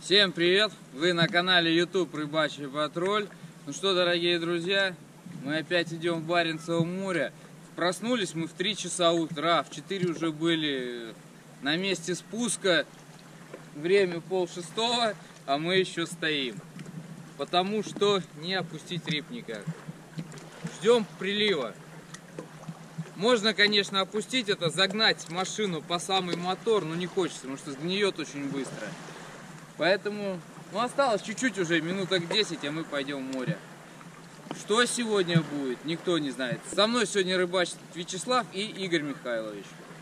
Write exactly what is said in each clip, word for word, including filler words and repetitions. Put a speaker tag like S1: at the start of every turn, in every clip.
S1: Всем привет! Вы на канале YouTube Рыбачий Патруль. Ну что, дорогие друзья, мы опять идем в Баренцево море. Проснулись мы в три часа утра, в четыре уже были на месте спуска. Время пол шестого, а мы еще стоим. Потому что не опустить рип никак. Ждем прилива. Можно, конечно, опустить это, загнать машину по самый мотор, но не хочется, потому что сгниет очень быстро. Поэтому, ну, осталось чуть-чуть уже, минуток десять, а мы пойдем в море. Что сегодня будет, никто не знает. Со мной сегодня рыбачит Вячеслав и Игорь Михайлович.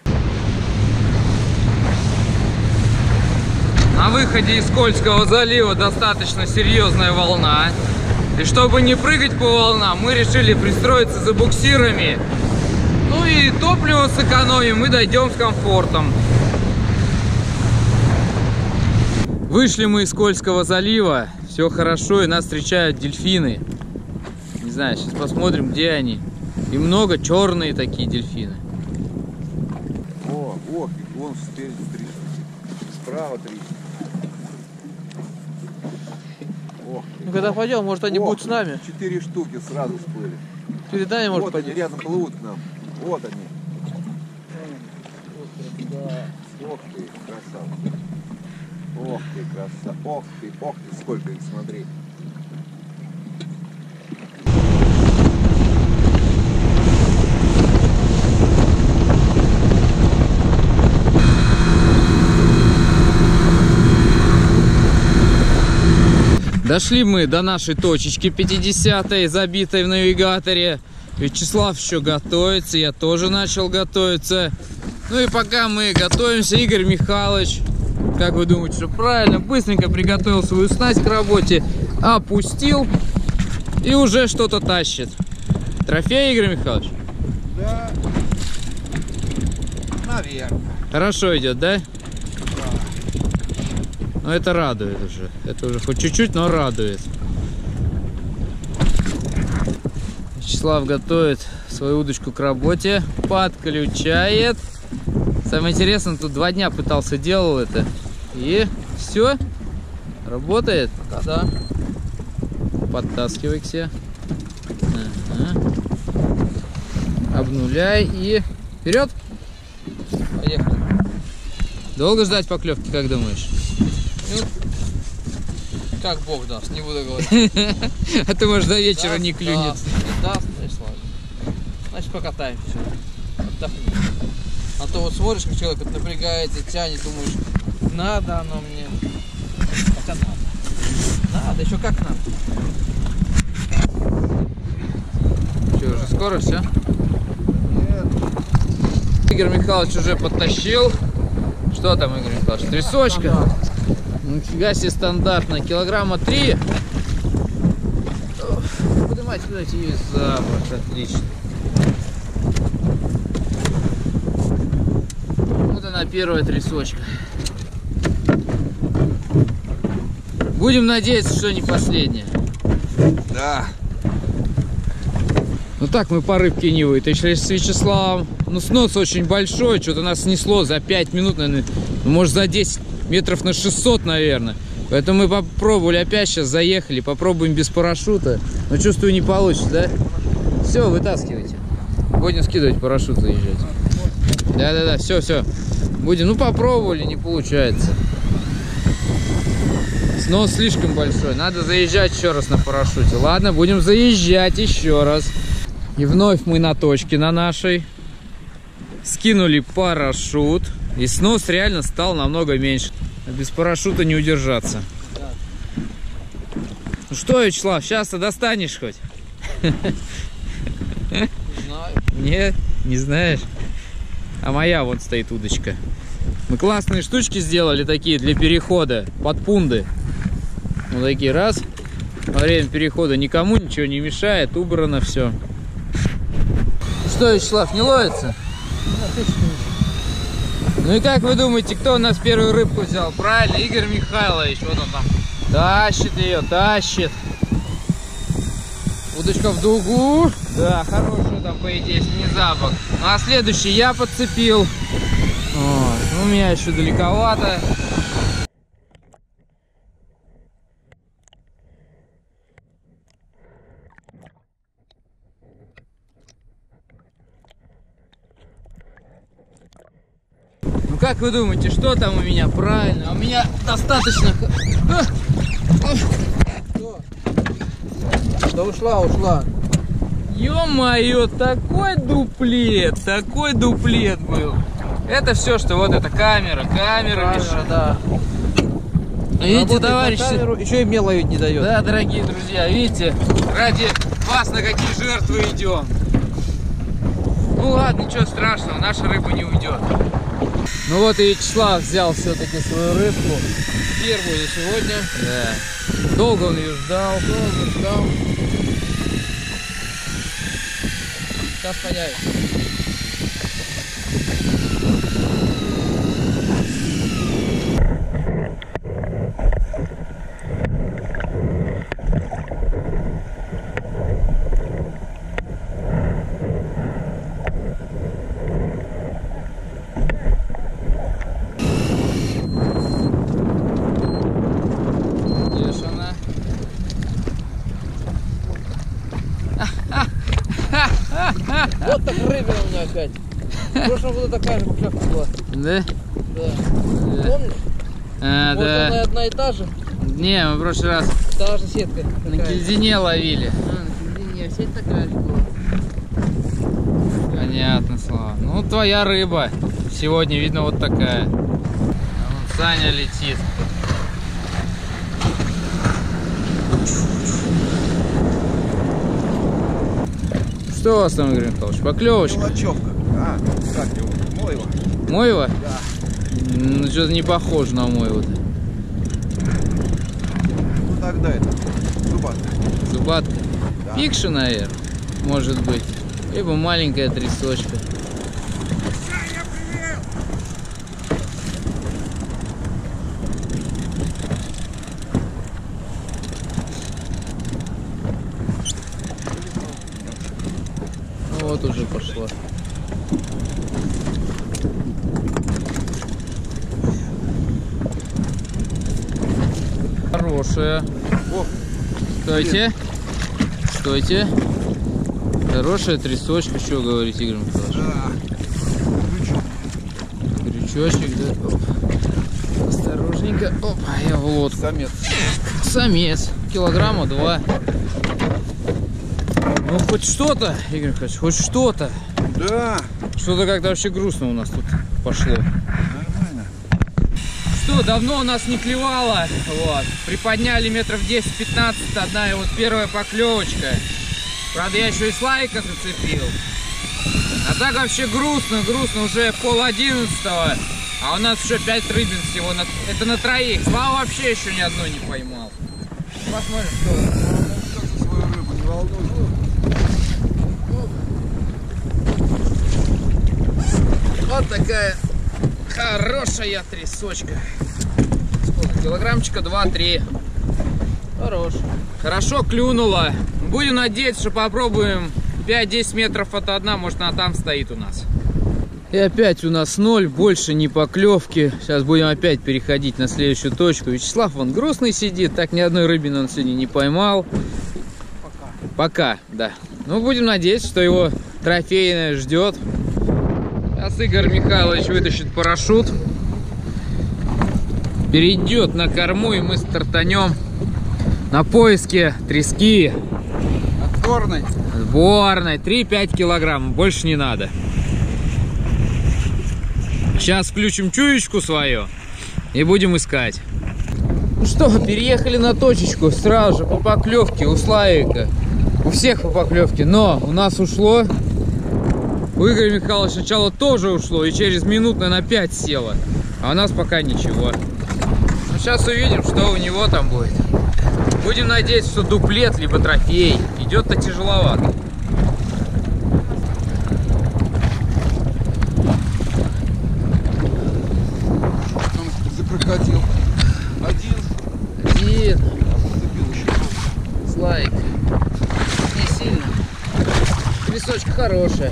S1: На выходе из Кольского залива достаточно серьезная волна. И чтобы не прыгать по волнам, мы решили пристроиться за буксирами. Ну и топливо сэкономим и дойдем с комфортом. Вышли мы из Кольского залива, все хорошо, и нас встречают дельфины. Не знаю, сейчас посмотрим, где они. И много, черные такие дельфины.
S2: О, о, вон спереди три штуки, справа три. Ох,
S3: ну когда пойдем, может они
S2: Ох,
S3: будут с нами.
S2: Четыре штуки сразу всплыли.
S3: Перед нами, может,
S2: вот
S3: пойдем.
S2: они рядом плывут к нам. Вот они.
S3: Да.
S2: Ох ты, красавцы. Ох ты, красавцы. Ох ты, ох ты, сколько их, смотри.
S1: Дошли мы до нашей точечки пятидесятой, забитой в навигаторе. Вячеслав еще готовится, я тоже начал готовиться. Ну и пока мы готовимся, Игорь Михайлович, как вы думаете, что правильно, быстренько приготовил свою снасть к работе, опустил и уже что-то тащит. Трофей, Игорь Михайлович?
S2: Да, наверное.
S1: Хорошо идет, да? Но это радует уже. Это уже хоть чуть-чуть, но радует. Вячеслав готовит свою удочку к работе. Подключает. Самое интересное, тут два дня пытался, делал это. И все. Работает.
S3: Да.
S1: Подтаскивай к себе. Ага. Обнуляй и вперед.
S3: Поехали.
S1: Долго ждать поклевки, как думаешь?
S3: Ну, как Бог даст, не буду говорить.
S1: А ты, может, до вечера
S3: даст,
S1: не клюнет.
S3: Даст, даст, значит, ладно. Значит, покатаемся. Отдохнем. А то вот смотришь, как человек напрягается, тянет, думаешь, надо оно мне. Хотя надо. Надо, еще как надо.
S1: Что, уже скоро все? Нет. Игорь Михайлович уже подтащил. Что там, Игорь Михайлович? Трясочка? Нифига себе, стандартно. Килограмма три. Поднимайте, куда-то ее запах. Отлично. Вот она, первая трясочка. Будем надеяться, что не последняя.
S2: Да.
S1: Ну так мы по рыбке не вытащили с Вячеславом. Ну снос очень большой, что-то нас снесло за пять минут, наверное, может за десять метров на шестьсот, наверное. Поэтому мы попробовали опять, сейчас заехали, попробуем без парашюта. Но чувствую, не получится, да? Все, вытаскивайте. Будем скидывать парашют, заезжать. Да-да-да, все, все. Будем, ну попробовали, не получается. Снос слишком большой, надо заезжать еще раз на парашюте. Ладно, будем заезжать еще раз. И вновь мы на точке на нашей. Скинули парашют. И снос реально стал намного меньше. Без парашюта не удержаться.
S3: Да.
S1: Ну что, Вячеслав, сейчас-то достанешь хоть?
S3: Не знаю.
S1: Нет, не знаешь. А моя вот стоит удочка. Мы классные штучки сделали такие для перехода под пунды. Вот такие раз. Во время перехода никому ничего не мешает. Убрано все. Что, Вячеслав, не ловится? Ну и как вы думаете, кто у нас первую рыбку взял? Правильно, Игорь Михайлович. Вот он там тащит ее, тащит. Удочка в дугу. Да, хорошую там, по идее, снизабок. Ну а следующий я подцепил. Вот. У меня еще далековато. как вы думаете, что там у меня? Правильно, у меня достаточно...
S3: Да ушла, ушла.
S1: Ё-моё, такой дуплет, такой дуплет был. Это все, что вот эта камера, камера мешает.
S3: Да.
S1: Видите, товарищи?
S3: Еще и мне ловить не дает.
S1: Да, дорогие друзья, видите, ради вас на какие жертвы идем. Ну ладно, ничего страшного, наша рыба не уйдет. Ну вот и Вячеслав взял все-таки свою рыбку.
S3: Первую за сегодня.
S1: Да. Долго он ее ждал.
S3: Долго ждал. Сейчас появится. Вот так рыбина у меня опять. В прошлом году такая же поклевка была.
S1: Да?
S3: Да.
S1: Да.
S3: Помнишь?
S1: А,
S3: вот
S1: да.
S3: она одна и та же.
S1: Не, мы в прошлый раз
S3: Та же сетка.
S1: на кильдине ловили.
S3: А, на кильдине сеть такая же была.
S1: Понятно, Слава. Ну, твоя рыба. Сегодня, видно, вот такая. А вон Саня летит. Что у вас там, Игорь Михайлович? Поклевочка?
S2: Мелочевка. А, как его? Мойва?
S1: Мойва?
S2: Да.
S1: Ну, что-то не похоже на мойву-то.
S2: Ну тогда это, зубатка.
S1: Зубатка.
S2: Да.
S1: Пикша, наверное, может быть. Либо маленькая трясочка. Вот уже пошла. Хорошая.
S2: О,
S1: Стойте. Стойте. Хорошая трясочка, что говорить, Игорь Михайлович?
S2: да. Крючок.
S1: Крючочек, да? Оп. Осторожненько. Оп, я в лодку.
S2: Самец.
S1: Самец. Килограмма два. Ну, хоть что-то, Игорь Михайлович, хоть что-то.
S2: Да.
S1: Что-то как-то вообще грустно у нас тут пошло.
S2: Нормально.
S1: Что, давно у нас не клевало. Вот. Приподняли метров десять-пятнадцать, одна и вот первая поклевочка. Правда, я еще и слайка зацепил. А так вообще грустно, грустно. Уже пол одиннадцатого, а у нас еще пять рыбин всего. На... Это на троих. Слава вообще еще ни одной не поймал. Посмотрим, что...
S2: За свою рыбу не волнуйся.
S1: Вот такая хорошая трясочка. Сколько? Килограммчика два-три.
S3: Хорош.
S1: Хорошо клюнула. Будем надеяться, что попробуем пять-десять метров от дна. Может, она там стоит у нас. И опять у нас ноль. Больше не поклевки. Сейчас будем опять переходить на следующую точку. Вячеслав вон грустный сидит. Так ни одной рыбины он сегодня не поймал.
S3: Пока.
S1: Пока, да. Ну, будем надеяться, что его трофейное ждет. Сейчас Игорь Михайлович вытащит парашют, перейдет на корму, и мы стартанем на поиске трески.
S2: Отборной.
S1: Сборной. три-пять килограмм. Больше не надо. Сейчас включим чуечку свою и будем искать. Ну что, переехали на точечку сразу же по поклевке у Славика. У всех по поклевке, но у нас ушло. У Игоря Михайловича сначала тоже ушло и через минут, наверное, на пять село. А у нас пока ничего. Ну, сейчас увидим, что у него там будет. Будем надеяться, что дуплет, либо трофей. Идет-то тяжеловато.
S2: Он закрокотил. Один.
S1: Один.
S2: Зацепил еще.
S1: Слайк. Не сильно. Трясочка хорошая.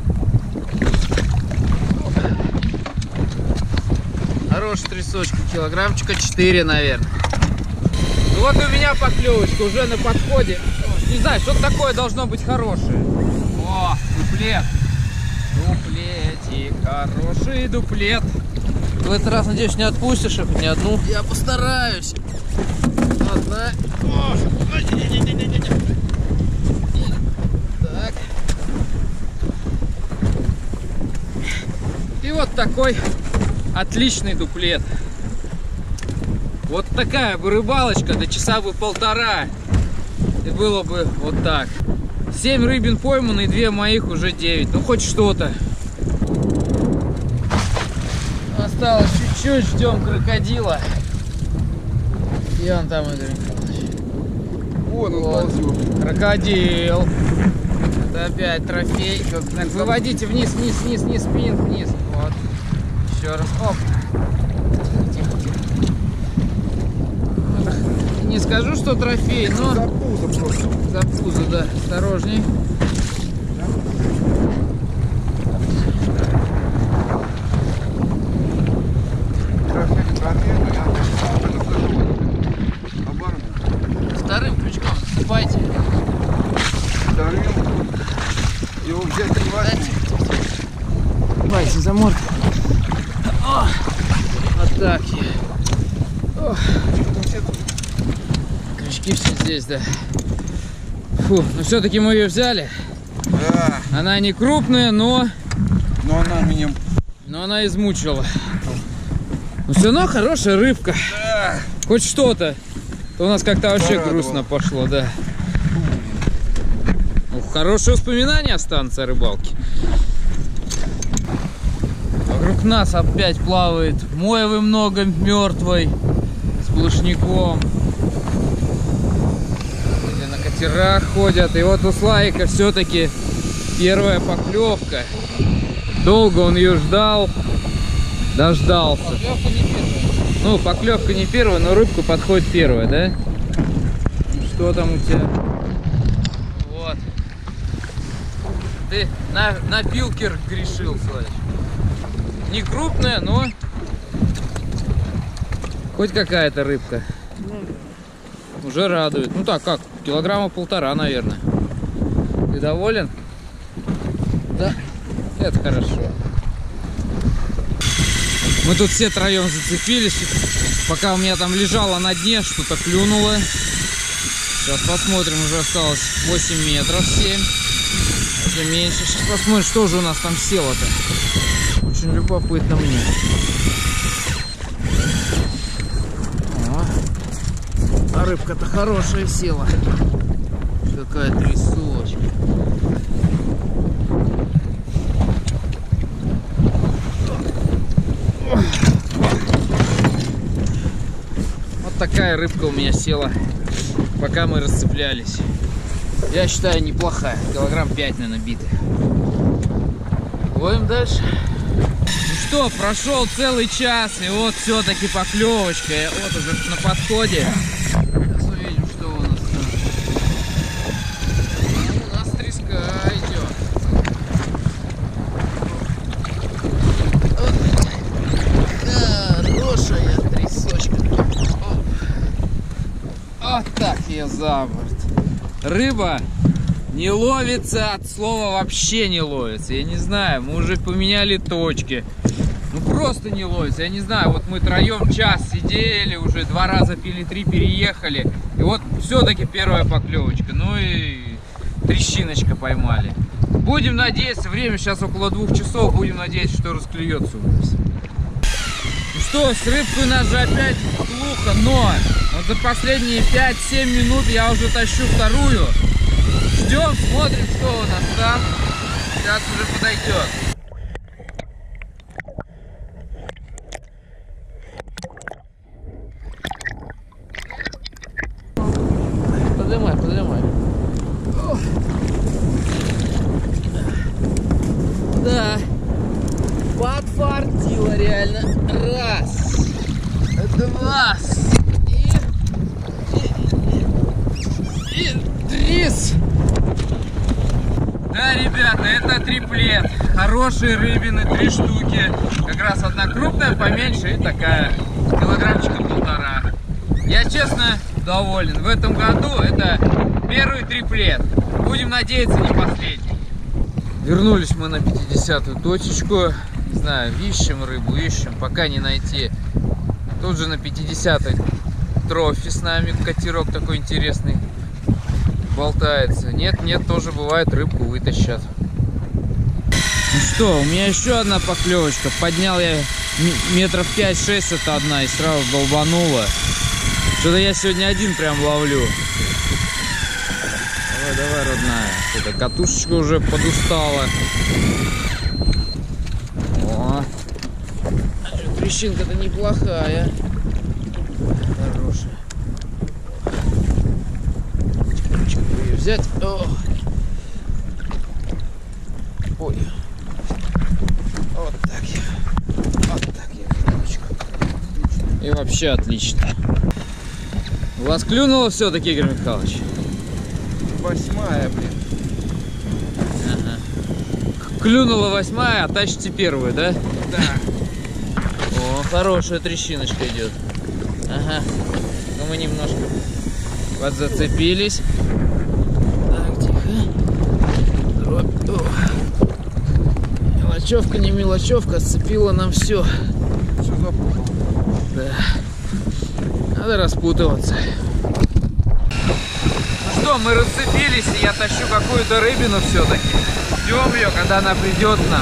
S1: Хорошая трясочка. Килограммчика четыре, наверное. Ну вот у меня поклевочка уже на подходе. Не знаю, что-то такое должно быть хорошее. О, дуплет. Дуплетик. Хороший дуплет.
S3: В этот раз, надеюсь, не отпустишь их, ни одну. Я постараюсь. Одна. Так.
S1: И вот такой отличный дуплет. Вот такая бы рыбалочка, до часа бы полтора. И было бы вот так. Семь рыбин пойманы, и две моих уже девять. Ну хоть что-то. Осталось чуть-чуть, ждем крокодила. И он там, Игорь Михайлович.
S2: Вон он
S1: Вот.
S2: ползет.
S1: Крокодил. Это опять трофей. Так, выводите вниз, вниз, вниз, вниз, спин, вниз. Вот. Еще раз. Оп. Тихо, тихо. Не скажу, что трофей, но...
S2: За пузо просто.
S1: За пузо, да. Осторожней.
S2: Трофей, трофей, но я это скажу. Оборот.
S3: Вторым крючком засыпайте.
S2: Вторым. Его взять не возьму.
S1: Давайте за морду. О, вот так я. О, крючки все здесь, да. Фу, но все-таки мы ее взяли.
S2: Да.
S1: Она не крупная, но,
S2: Но она меня...
S1: но она измучила. Но все равно хорошая рыбка.
S2: Да.
S1: Хоть что-то. То у нас как-то вообще
S2: Порадовало.
S1: грустно пошло, да. Ух, хорошие воспоминания останутся о рыбалке. Вокруг нас опять плавает мойвы много мертвой, с плавником. Люди на катерах ходят. И вот у Славика все-таки первая поклевка. Долго он ее ждал, дождался.
S3: Поклевка не первая.
S1: Ну, поклевка не первая, но рыбка подходит первая, да? Что там у тебя? Вот. Ты на, на пилкер грешил, Славич. Не крупная, но хоть какая-то рыбка. Уже радует. Ну так, как? Килограмма полтора, наверное. Ты доволен? Да. Это хорошо. Мы тут все троем зацепились. Пока у меня там лежало на дне, что-то клюнуло. Сейчас посмотрим, уже осталось восемь метров, семь. Уже меньше. Сейчас посмотрим, что же у нас там село-то. Очень любопытно мне. О, а рыбка-то хорошая села. Какая трясочка. Вот такая рыбка у меня села, пока мы расцеплялись. Я считаю, неплохая. Килограмм пять, наверное, битых. Ловим дальше. Ну что, прошел целый час, и вот все-таки поклевочка. Вот уже на подходе. Сейчас увидим, что у нас там. А у нас треска идет. Хорошая трясочка. Вот так ее за борт. Рыба не ловится, от слова вообще не ловится. Я не знаю, мы уже поменяли точки. Ну просто не ловится. Я не знаю, вот мы троем час сидели, уже два раза пили, три переехали. И вот все-таки первая поклевочка. Ну и трещиночка поймали. Будем надеяться, время сейчас около двух часов, будем надеяться, что расклюется у нас. Ну что, с рыбкой у нас же опять плохо, но вот за последние пять-семь минут я уже тащу вторую. Ждем, смотрим, что у нас там. Сейчас уже подойдет.
S3: Поднимай, поднимай.
S1: Да, подфартило реально. Раз, два, и, и, и трис. Да, ребята, это триплет. Хорошие рыбины, три штуки. Как раз одна крупная, поменьше, и такая килограммчика полтора. Я честно доволен. В этом году это первый триплет. Будем надеяться, не последний. Вернулись мы на пятидесятую точечку. Не знаю, ищем рыбу, ищем, пока не найти. Тут же на пятидесятой трофи с нами катерок такой интересный болтается. Нет, нет, тоже бывает, рыбку вытащат. Ну что, у меня еще одна поклевочка. Поднял я метров пять-шесть, это одна, и сразу долбанула. Что-то я сегодня один прям ловлю. Давай, давай, родная. Что-то катушечка уже подустала. О, трещинка-то неплохая. Хорошая. Ее взять. О. Ой. Вот так я. Вот так я, короче. И вообще отлично. У вас клюнуло все-таки, Игорь Михайлович?
S2: Восьмая, блин.
S1: Ага. Клюнула восьмая, а тащите первую, да?
S2: Да.
S1: О, хорошая трещиночка идет. Ага. Ну мы немножко подзацепились. Так, тихо. Дробь. О. Мелочевка, не мелочевка, сцепила нам все.
S2: Все запутал.
S1: Да. Надо распутываться. Ну что, мы расцепились, и я тащу какую-то рыбину все-таки. Ждем ее, когда она придет к нам.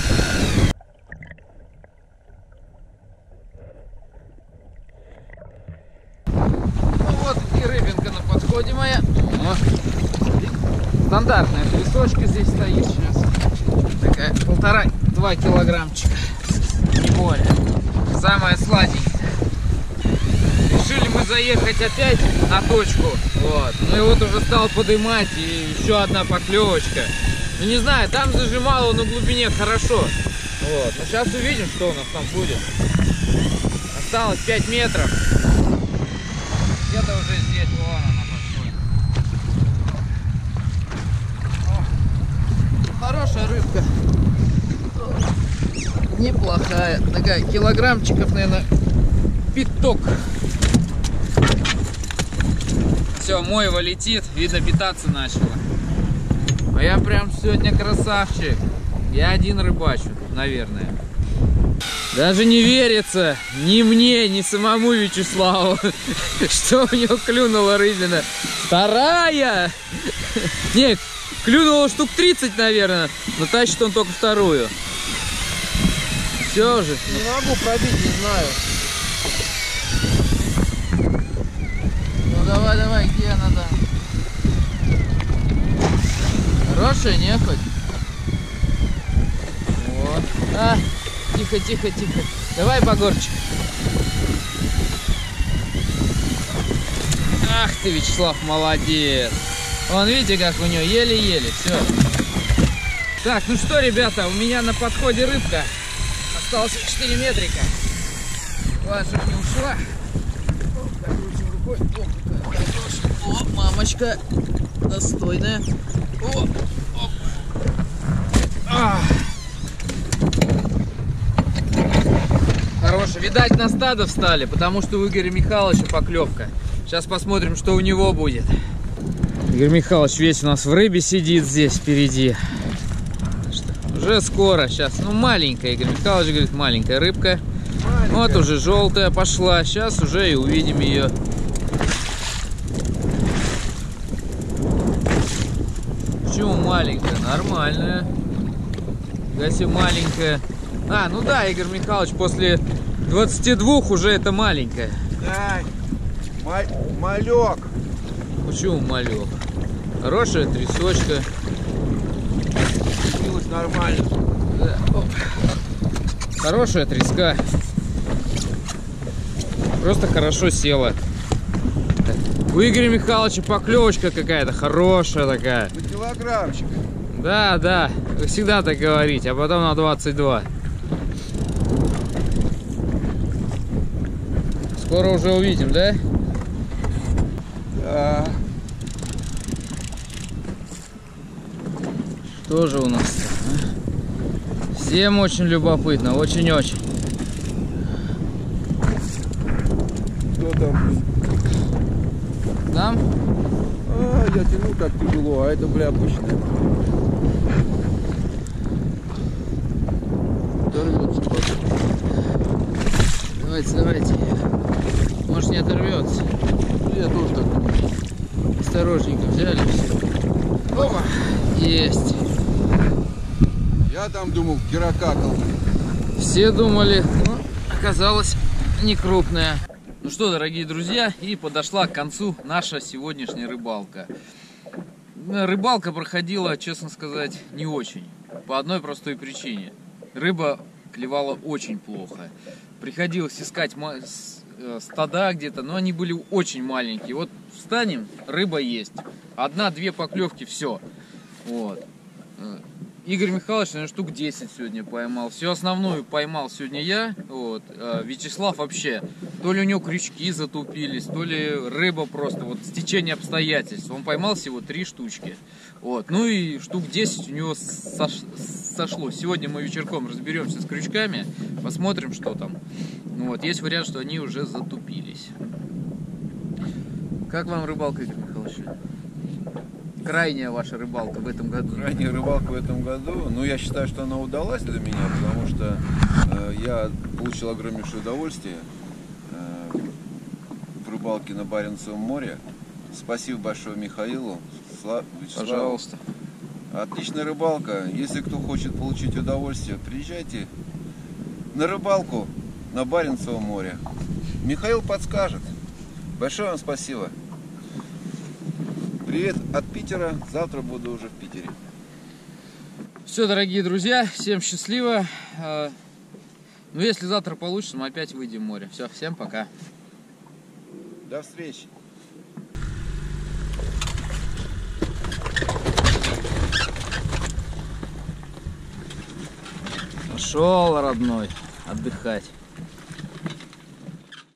S1: Ну вот и рыбинка на подходе моя. О. Стандартная трясочка здесь стоит сейчас. Такая полтора-два килограммчика. Не более. Самая сладенькая. Решили мы заехать опять на точку. Вот. Ну и вот уже стал подымать. И еще одна поклевочка. Ну не знаю, там зажимало на глубине хорошо. Вот. Но сейчас увидим, что у нас там будет. Осталось пять метров. Где-то уже здесь. Вон она подходит. О, хорошая рыбка. Неплохая. Такая килограммчиков, наверное, пяток. Все, мойва летит, видно, питаться начала. А я прям сегодня красавчик. Я один рыбачу, наверное. Даже не верится ни мне, ни самому Вячеславу, что у него клюнула рыбина. Вторая! Не, клюнуло штук тридцать, наверное, но тащит он только вторую. Все же.
S3: Не могу пробить, не знаю. Ну давай, давай, где она там? Хорошая, не хоть?
S1: Вот. А, тихо, тихо, тихо. Давай, Багорчик. Ах ты, Вячеслав, молодец. Вон, видите, как у него еле-еле, все. Так, ну что, ребята, у меня на подходе рыбка. Осталось четыре метрика. Ладно, чтоб не ушла. О, покрутим рукой. О, какая хорошая. О, мамочка. Достойная. О, оп. А. Хорошая. Видать, на стадо встали, потому что у Игоря Михайловича поклевка. Сейчас посмотрим, что у него будет. Игорь Михайлович весь у нас в рыбе сидит здесь впереди. Уже скоро, сейчас, ну маленькая, Игорь Михайлович говорит, маленькая рыбка. Маленькая. Вот уже желтая пошла, сейчас уже и увидим ее. Почему маленькая? Нормальная. Если маленькая. А, ну да, Игорь Михайлович, после двадцати двух уже это маленькая.
S2: Да, малек.
S1: Почему малек? Хорошая трясочка.
S2: Нормально.
S1: Да. Хорошая треска. Просто хорошо села. У Игоря Михайловича поклевочка какая-то хорошая такая.
S2: На килограммчик.
S1: Да, да. Вы всегда так говорите, а потом на двадцать два. Скоро уже увидим, да?
S2: Да.
S1: Что же у нас там, а? Всем очень любопытно, очень-очень.
S2: Что там?
S1: Там?
S2: А, я тяну так тяжело, а это, бля, обычно. Дорвется.
S3: Давайте, давайте. Может, не оторвется. Я тоже так думаю. Осторожненько взяли все. Опа! Есть.
S2: Я там думал, кирокакал.
S3: Все думали, но оказалось не крупная. Ну что, дорогие друзья, и подошла к концу наша сегодняшняя рыбалка. Рыбалка проходила, честно сказать, не очень. По одной простой причине. Рыба клевала очень плохо. Приходилось искать стада где-то, но они были очень маленькие. Вот встанем, рыба есть. Одна-две поклевки, все. Вот. Игорь Михайлович, наверное, штук десять сегодня поймал. Всю основную поймал сегодня я. Вот. Вячеслав вообще, то ли у него крючки затупились, то ли рыба просто, вот стечение обстоятельств. Он поймал всего три штучки. Вот. Ну и штук десять у него сош... сошло. Сегодня мы вечерком разберемся с крючками, посмотрим, что там. Вот. Есть вариант, что они уже затупились. Как вам рыбалка, Игорь Михайлович? Крайняя ваша рыбалка в этом году?
S2: Крайняя рыбалка в этом году, ну, я считаю, что она удалась для меня, потому что э, я получил огромнейшее удовольствие э, в рыбалке на Баренцевом море. Спасибо большое Михаилу, Сла... Вячеславу.
S3: Пожалуйста.
S2: Отличная рыбалка. Если кто хочет получить удовольствие, приезжайте на рыбалку на Баренцевом море. Михаил подскажет. Большое вам спасибо. Привет от Питера. Завтра буду уже в Питере.
S3: Все, дорогие друзья, всем счастливо. Ну, если завтра получится, мы опять выйдем в море. Все, всем пока.
S2: До встречи.
S3: Пошел, родной, отдыхать.